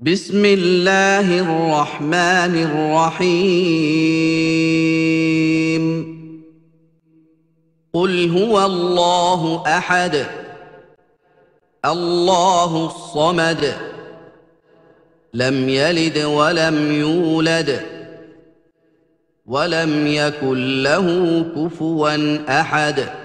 بسم الله الرحمن الرحيم قل هو الله أحد الله الصمد لم يلد ولم يولد ولم يكن له كفوا أحد